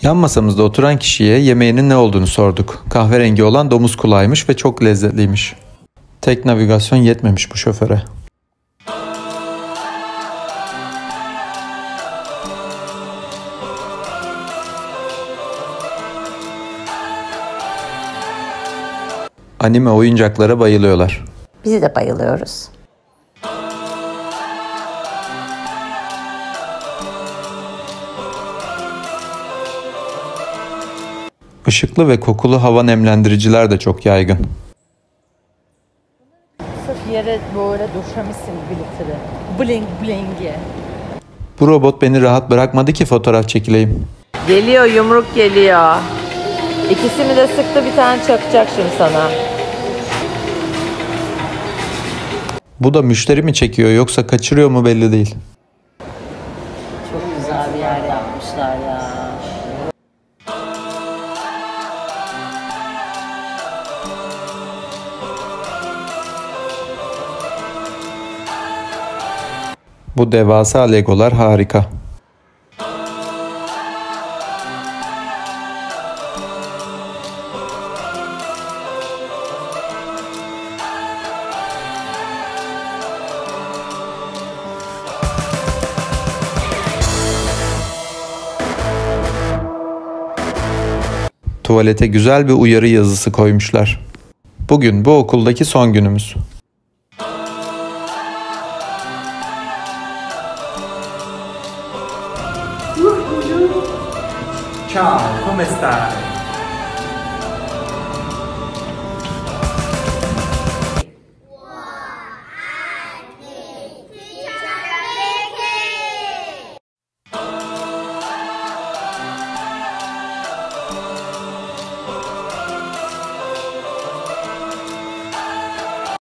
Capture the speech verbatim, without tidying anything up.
Yan masamızda oturan kişiye yemeğinin ne olduğunu sorduk. Kahverengi olan domuz kulağıymış ve çok lezzetliymiş. Tek navigasyon yetmemiş bu şoföre. Anime oyuncaklara bayılıyorlar. Biz de bayılıyoruz. Işıklı ve kokulu hava nemlendiriciler de çok yaygın. Sırf yere böyle döşemişsin glitter'ı. Bling blingi. Bu robot beni rahat bırakmadı ki fotoğraf çekileyim. Geliyor, yumruk geliyor. İkisini de sıktı, bir tane çakacak şimdi sana. Bu da müşteri mi çekiyor yoksa kaçırıyor mu belli değil. Çok güzel bir yer yapmışlar ya. Bu devasa legolar harika. Tuvalete güzel bir uyarı yazısı koymuşlar. Bugün bu okuldaki son günümüz. Ciao, come stai?